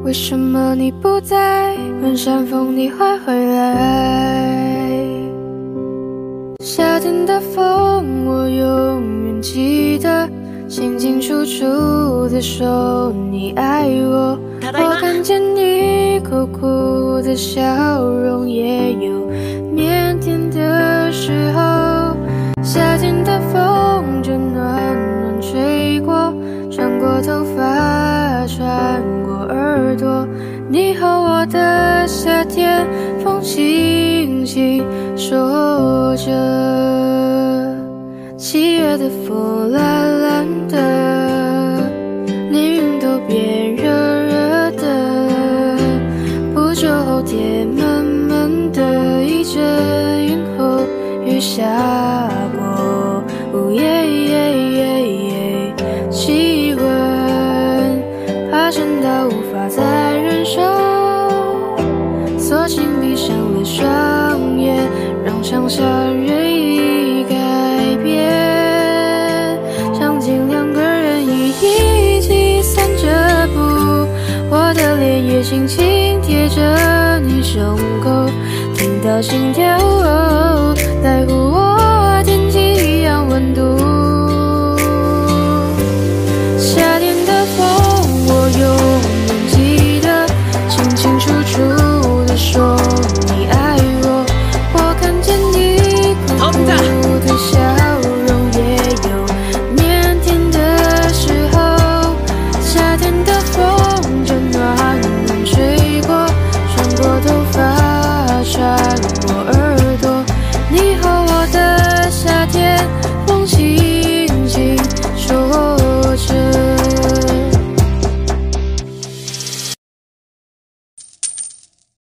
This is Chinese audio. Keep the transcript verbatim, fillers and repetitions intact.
为什么你不在？问山风你会回来？夏天的风，我永远记得，清清楚楚的说你爱我。我看见你苦苦的笑容，也有腼腆的时候。夏天的风就暖暖吹过，穿过头发，穿过耳朵。你和我的夏天，风轻轻说着。七月的风蓝蓝的，连云都变热热的。不久后天闷闷的，一阵云后雨下过。呜耶耶耶耶，气温爬升到无法再忍受，索性闭上了双眼，让想象任意改变。场景两个人一一起散着步，我的脸也轻轻贴着你胸口，听到心跳，在乎我